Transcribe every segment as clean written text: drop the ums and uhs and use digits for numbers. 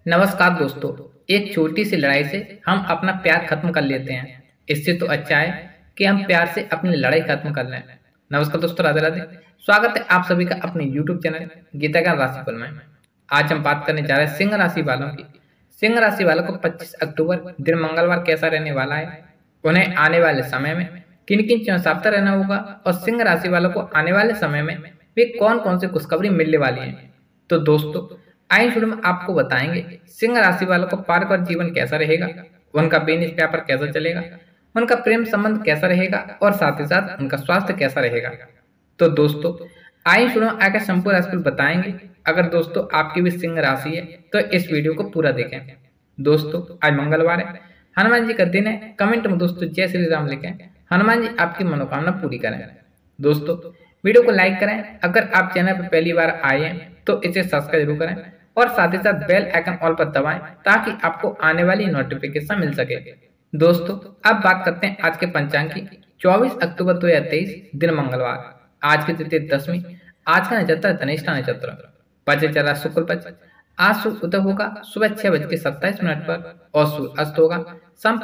नमस्कार दोस्तों। एक छोटी सी लड़ाई से हम अपना प्यार खत्म कर लेते हैं। इससे तो अच्छा है कि हम प्यार से अपनी लड़ाई खत्म कर लें। नमस्कार दोस्तों, राधे राधे। स्वागत है आप सभी का अपने YouTube चैनल गीता ज्ञान राशिफल में। आज हम बात करने जा रहे हैं सिंह राशि वालों की। सिंह राशि वालों को 25 अक्टूबर दिन मंगलवार कैसा रहने वाला है, उन्हें आने वाले समय में किन किन चीजों से सावधान रहना होगा और सिंह राशि वालों को आने वाले समय में वे कौन कौन सी खुशखबरी मिलने वाली है। तो दोस्तों, आइए शुरू में आपको बताएंगे सिंह राशि वालों को पारिवारिक जीवन कैसा रहेगा, उनका बिजनेस व्यापार कैसा चलेगा, उनका प्रेम संबंध कैसा रहेगा और साथ ही साथ उनका स्वास्थ्य कैसा रहेगा। तो दोस्तों, आइए शुरू में आकर संपूर्ण राशिफल बताएंगे। अगर दोस्तों आपकी भी सिंह राशि है तो इस वीडियो को पूरा देखें। दोस्तों, आज मंगलवार है, हनुमान जी का दिन है। कमेंट में दोस्तों जय श्री राम लिखें, हनुमान जी आपकी मनोकामना पूरी करें। दोस्तों, वीडियो को लाइक करें। अगर आप चैनल पर पहली बार आए हैं तो इसे सब्सक्राइब जरूर करें और साथ ही साथ बेल आइकन ऑल पर दबाएं ताकि आपको आने वाली नोटिफिकेशन मिल सके। दोस्तों, अब बात करते हैं आज के पंचांग की। 24 अक्टूबर 2023 दिन मंगलवार। आज की तिथि दशमी। आज का नक्षत्र है धनिष्ठा नक्षत्र। पच चल रहा शुक्ल पक्ष। आज सूर्य उदय होगा सुबह 6:27 पर और सूर्य अस्त होगा शाम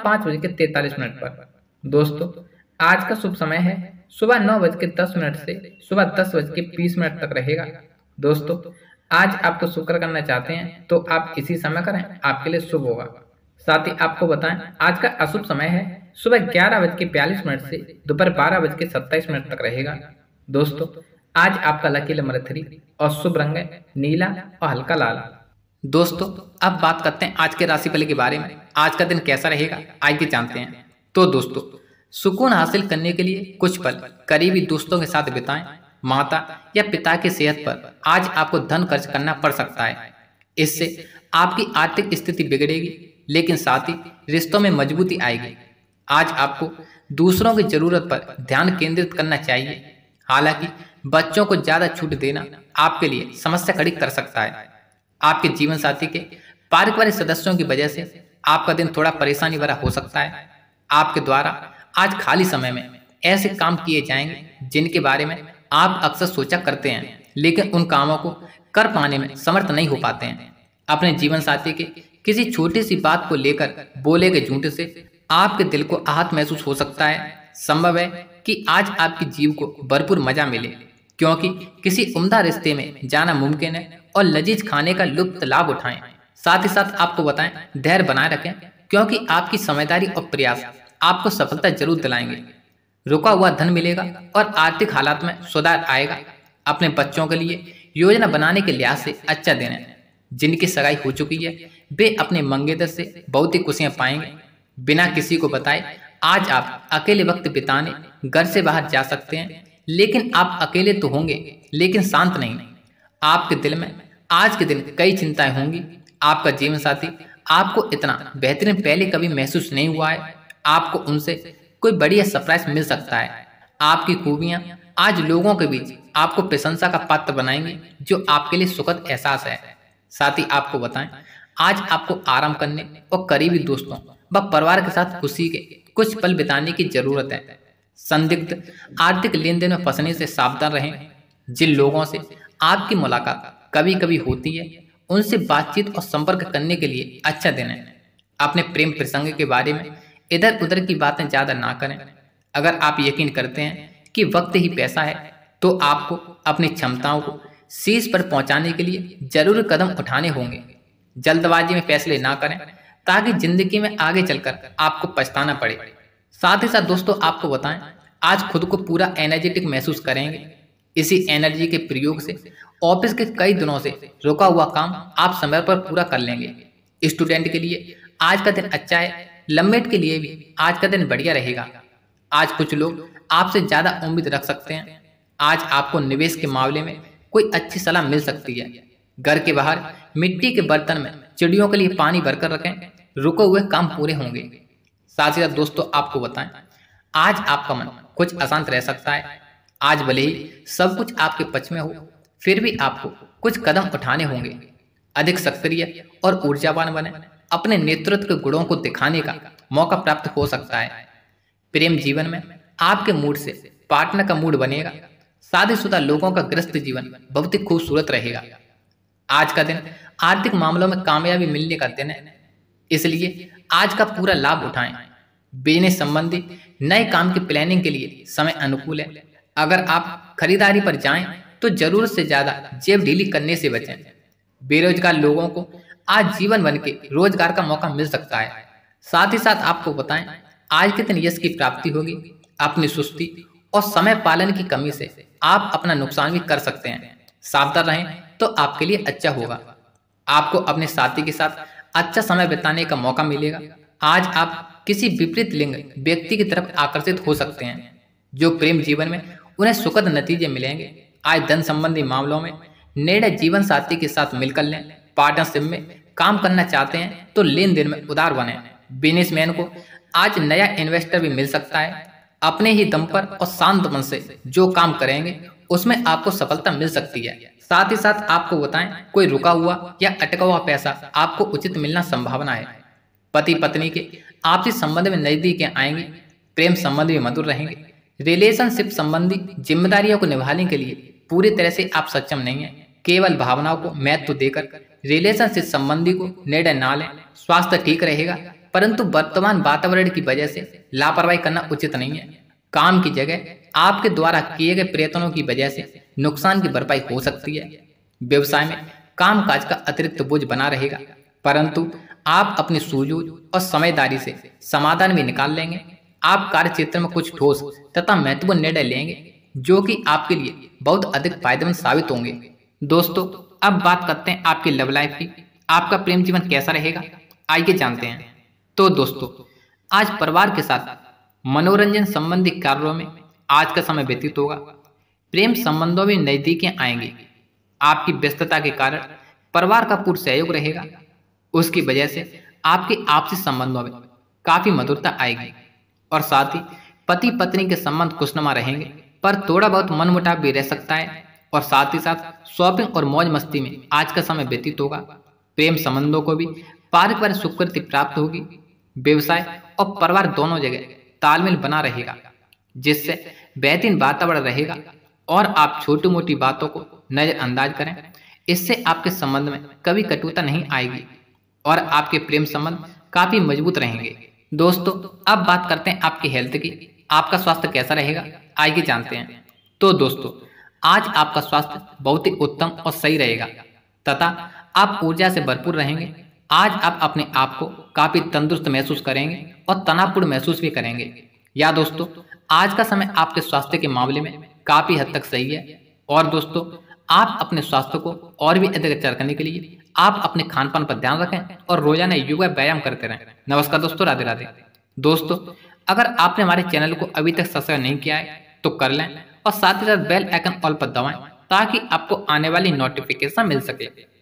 5:43 पर। दोस्तों, आज का शुभ समय है सुबह 9:10 से सुबह 10:20 तक रहेगा। दोस्तों, आज आपको शुक्र करना चाहते हैं तो आप इसी समय करें, आपके लिए शुभ होगा। साथ ही आपको बताएं आज का अशुभ समय है सुबह 11:42 से दोपहर 12:27 तक रहेगा। दोस्तों, आज आपका लकी नंबर 3 और शुभ रंग है नीला और हल्का लाल। दोस्तों, अब बात करते हैं आज के राशिफल के बारे में। आज का दिन कैसा रहेगा आइए जानते हैं। तो दोस्तों, सुकून हासिल करने के लिए कुछ पल करीबी दोस्तों के साथ बिताएं। माता या पिता की सेहत पर आज आपको धन खर्च करना पड़ सकता है। इससे आपकी आर्थिक स्थिति बिगड़ेगी, लेकिन साथ ही रिश्तों में मजबूती आएगी। आज आपको दूसरों की जरूरत पर ध्यान केंद्रित करना चाहिए। हालांकि बच्चों को ज्यादा छूट देना आपके लिए समस्या खड़ी कर सकता है। आपके जीवन साथी के पारिवारिक सदस्यों की वजह से आपका दिन थोड़ा परेशानी भरा हो सकता है। आपके द्वारा आज खाली समय में ऐसे काम किए जाएंगे जिनके बारे में आप अक्सर सोचा करते हैं, लेकिन उन कामों को कर पाने में समर्थ नहीं हो पाते हैं। अपने जीवन साथी के किसी छोटी सी बात को लेकर बोले गए झूठ से आपके दिल को आहत महसूस हो सकता है। संभव है कि आज आपकी जीव को भरपूर मजा मिले, क्योंकि किसी उम्दा रिश्ते में जाना मुमकिन है और लजीज खाने का लुत्फ लाभ उठाएं। साथ ही साथ आपको बताएं धैर्य बनाए रखें, क्योंकि आपकी समझदारी और प्रयास आपको सफलता जरूर दिलाएंगे। रुका हुआ धन मिलेगा और आर्थिक हालात में सुधार आएगा। अपने बच्चों के लिए योजना बनाने के लिहाज से अच्छा दिन है। जिनकी सगाई हो चुकी है वे अपने मंगेतर से बहुत ही खुशियां पाएंगे। बिना किसी को बताए आज आप अकेले वक्त बिताने घर से बाहर जा सकते हैं, लेकिन आप अकेले तो होंगे लेकिन शांत नहीं। आपके दिल में आज के दिन कई चिंताएं होंगी। आपका जीवन साथी आपको इतना बेहतरीन पहले कभी महसूस नहीं हुआ है। आपको उनसे कोई बढ़िया सरप्राइज मिल सकता है। आपकी खूबियां आज लोगों के बीच आपको प्रशंसा का पात्र बनाएंगी, जो आपके लिए सुखद एहसास है। साथ ही आपको बताएं आज आपको आराम करने और करीबी दोस्तों व परिवार के साथ खुशी के कुछ पल बिताने की जरूरत है। संदिग्ध आर्थिक लेन देन में फंसने से सावधान रहें। जिन लोगों से आपकी मुलाकात कभी कभी होती है उनसे बातचीत और संपर्क करने के लिए अच्छा दिन है। अपने प्रेम प्रसंग के बारे में इधर उधर की बातें ज्यादा ना करें। अगर आप यकीन करते हैं कि वक्त ही पैसा है तो आपको अपनी क्षमताओं को शीर्ष पर पहुंचाने के लिए जरूर कदम उठाने होंगे। जल्दबाजी में फैसले ना करें ताकि जिंदगी में आगे चलकर आपको पछताना पड़े। साथ ही साथ दोस्तों आपको बताएं आज खुद को पूरा एनर्जेटिक महसूस करेंगे। इसी एनर्जी के प्रयोग से ऑफिस के कई दिनों से रुका हुआ काम आप समय पर पूरा कर लेंगे। स्टूडेंट के लिए आज का दिन अच्छा है। लम्बेट के लिए भी आज का दिन बढ़िया रहेगा। आज कुछ लोग आपसे ज्यादा उम्मीद रख सकते हैं। आज आपको निवेश के मामले में कोई अच्छी सलाह मिल सकती है। घर के बाहर मिट्टी के बर्तन में चिड़ियों के लिए पानी भरकर रखें, रुके हुए काम पूरे होंगे। साथ ही साथ दोस्तों आपको बताएं आज आपका मन कुछ अशांत रह सकता है। आज भले ही सब कुछ आपके पक्ष में हो, फिर भी आपको कुछ कदम उठाने होंगे। अधिक सक्रिय और ऊर्जावान बने। अपने नेतृत्व के गुणों को दिखाने का मौका प्राप्त हो सकता है। प्रेम जीवन में आपके मूड से पार्टनर का मूड बनेगा। शादीशुदा लोगों का गृहस्थ जीवन बहुत ही खूबसूरत रहेगा। आज का दिन आर्थिक मामलों में कामयाबी मिलने का दिन है, इसलिए आज का पूरा लाभ उठाएं। बिजनेस संबंधी नए काम की प्लानिंग के लिए समय अनुकूल है। अगर आप खरीदारी पर जाएं तो जरूरत से ज्यादा जेब ढीली करने से बचें। बेरोजगार लोगों को आज जीवन बन के रोजगार का मौका मिल सकता है। साथ ही साथ आपको बताएं, आज के दिन यश की प्राप्ति होगी। अपनी सुस्ती और समय पालन की कमी से आप अपना नुकसान भी कर सकते हैं। सावधान रहें तो आपके लिए अच्छा होगा। आपको अपने साथी के साथ अच्छा समय बिताने का मौका मिलेगा। आज आप किसी विपरीत लिंग व्यक्ति की तरफ आकर्षित हो सकते हैं, जो प्रेम जीवन में उन्हें सुखद नतीजे मिलेंगे। आज धन संबंधी मामलों में निर्णय जीवन साथी के साथ मिलकर लें। पार्टनरशिप में काम करना चाहते हैं तो लेन देन में उदार बने। बिजनेसमैन को आज नया इन्वेस्टर भी मिल सकता है। अपने ही दम पर और शांत मन से जो काम करेंगे उसमें आपको सफलता मिल सकती है। साथ ही साथ आपको बताएं, कोई रुका हुआ या अटका हुआ पैसा आपको उचित मिलना संभावना है। पति पत्नी के आपसी संबंध में नजदीक आएंगे। प्रेम संबंध भी मधुर रहेंगे। रिलेशनशिप संबंधी जिम्मेदारियों को निभाने के लिए पूरी तरह से आप सक्षम नहीं हैं। केवल भावनाओं को महत्व देकर रिलेशनशिप संबंधी को निर्णय ना लें। स्वास्थ्य ठीक रहेगा, परंतु वर्तमान वातावरण की वजह से लापरवाही करना उचित नहीं है। काम की जगह आपके द्वारा किए गए प्रयत्नों की वजह से नुकसान की भरपाई हो सकती है। व्यवसाय में कामकाज का अतिरिक्त बोझ बना रहेगा, परंतु आप अपनी सूझबूझ और समझदारी से समाधान भी निकाल लेंगे। आप कार्य क्षेत्र में कुछ ठोस तथा महत्वपूर्ण निर्णय लेंगे, जो कि आपके लिए बहुत अधिक फायदेमंद साबित होंगे। दोस्तों, अब बात करते हैं आपकी लव लाइफ की। आपका प्रेम जीवन कैसा रहेगा, आइए जानते हैं। तो दोस्तों, आज परिवार के साथ मनोरंजन संबंधी कार्यों में आज का समय व्यतीत होगा। प्रेम संबंधों में नजदीकियां आएंगी। आपकी व्यस्तता के कारण परिवार का पूर्ण सहयोग रहेगा। उसकी वजह से आपके आपसी संबंधों में काफी मधुरता आएगी और साथ ही पति पत्नी के संबंध खुशनुमा रहेंगे, पर थोड़ा बहुत मनमुटाव भी रह सकता है। और साथ ही साथ शॉपिंग और मौज मस्ती में आज का समय व्यतीत होगा। प्रेम संबंधों को भी पारिवारिक स्वीकृति प्राप्त होगी। व्यवसाय और परिवार दोनों जगह तालमेल बना रहेगा, जिससे बेहतरीन वातावरण रहेगा और आप छोटी मोटी बातों को नजरअंदाज करें। इससे आपके संबंध में कभी कटुता नहीं आएगी और आपके प्रेम संबंध काफी मजबूत रहेंगे। दोस्तों, अब बात करते हैं आपकी हेल्थ की। आपका स्वास्थ्य कैसा रहेगा, आइए जानते हैं। तो दोस्तों, आज आपका स्वास्थ्य बहुत ही उत्तम और सही रहेगा तथा आप ऊर्जा से भरपूर रहेंगे। आज आप अपने आप को काफी तंदुरुस्त महसूस करेंगे और तनावपूर्ण महसूस भी करेंगे। या दोस्तों, आज का समय आपके स्वास्थ्य के मामले में काफी हद तक सही है। और दोस्तों, आप अपने स्वास्थ्य को और भी अधिक अच्छा रखने के लिए आप अपने खान पान पर ध्यान रखें और रोजाना योगा व्यायाम करते रहें। नमस्कार दोस्तों, राधे राधे। दोस्तों, अगर आपने हमारे चैनल को अभी तक सब्सक्राइब नहीं किया है तो कर लें और साथ ही साथ बेल आइकन ऑल पर दबाएं, ताकि आपको आने वाली नोटिफिकेशन मिल सके।